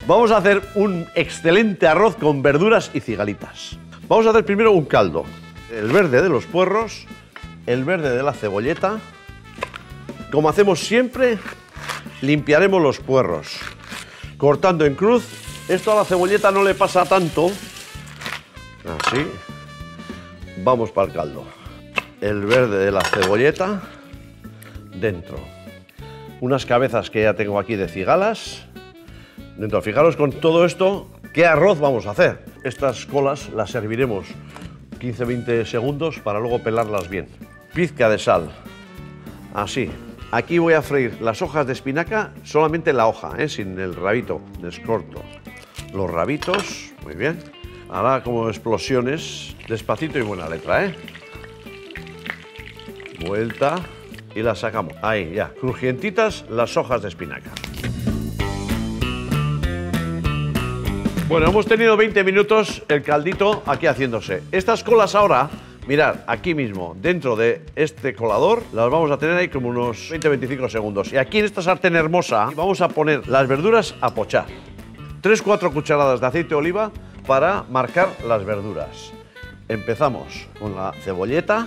Vamos a hacer un excelente arroz con verduras y cigalitas. Vamos a hacer primero un caldo. El verde de los puerros, el verde de la cebolleta. Como hacemos siempre, limpiaremos los puerros, cortando en cruz. Esto a la cebolleta no le pasa tanto. Así. Vamos para el caldo. El verde de la cebolleta dentro. Unas cabezas que ya tengo aquí de cigalas dentro. Fijaros con todo esto qué arroz vamos a hacer. Estas colas las serviremos 15-20 segundos para luego pelarlas bien. Pizca de sal. Así. Aquí voy a freír las hojas de espinaca, solamente la hoja, sin el rabito. Descorto los rabitos. Muy bien. Hará como explosiones, despacito y buena letra, Vuelta y las sacamos. Ahí, ya. Crujientitas las hojas de espinaca. Bueno, hemos tenido 20 minutos el caldito aquí haciéndose. Estas colas ahora, mirad, aquí mismo, dentro de este colador, las vamos a tener ahí como unos 20-25 segundos. Y aquí en esta sartén hermosa vamos a poner las verduras a pochar. 3-4 cucharadas de aceite de oliva para marcar las verduras. Empezamos con la cebolleta.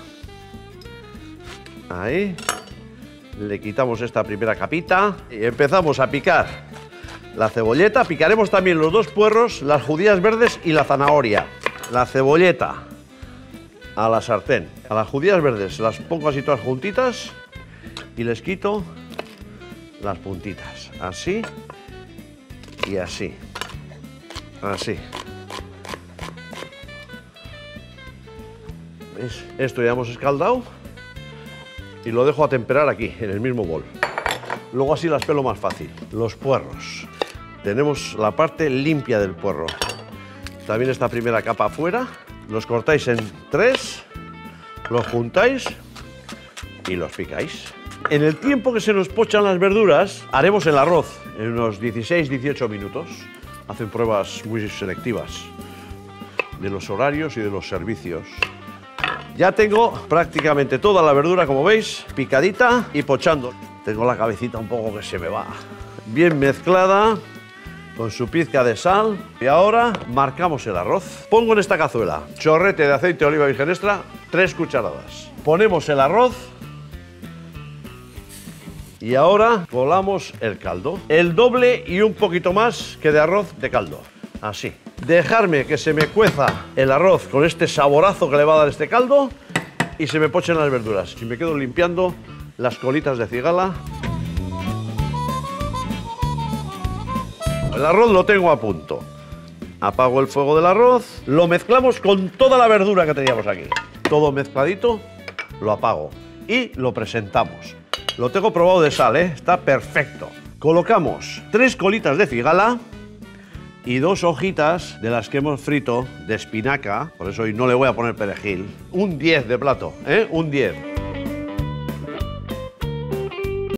Ahí. Le quitamos esta primera capita y empezamos a picar la cebolleta. Picaremos también los dos puerros, las judías verdes y la zanahoria. La cebolleta a la sartén. A las judías verdes las pongo así todas juntitas y les quito las puntitas. Así y así. Así. ¿Veis? Esto ya hemos escaldado y lo dejo a temperar aquí, en el mismo bol. Luego así las pelo más fácil. Los puerros. Tenemos la parte limpia del puerro. También esta primera capa afuera. Los cortáis en 3, los juntáis y los picáis. En el tiempo que se nos pochan las verduras, haremos el arroz en unos 16-18 minutos. Hacen pruebas muy selectivas de los horarios y de los servicios. Ya tengo prácticamente toda la verdura, como veis, picadita y pochando. Tengo la cabecita un poco que se me va. Bien mezclada, con su pizca de sal. Y ahora marcamos el arroz. Pongo en esta cazuela chorrete de aceite de oliva virgen extra, 3 cucharadas. Ponemos el arroz. Y ahora colamos el caldo. El doble y un poquito más que de arroz de caldo. Así. Dejarme que se me cueza el arroz con este saborazo que le va a dar este caldo y se me pochen las verduras. Y me quedo limpiando las colitas de cigala. El arroz lo tengo a punto. Apago el fuego del arroz. Lo mezclamos con toda la verdura que teníamos aquí. Todo mezcladito, lo apago y lo presentamos. Lo tengo probado de sal, está perfecto. Colocamos 3 colitas de cigala y 2 hojitas de las que hemos frito de espinaca. Por eso hoy no le voy a poner perejil. Un 10 de plato, un 10.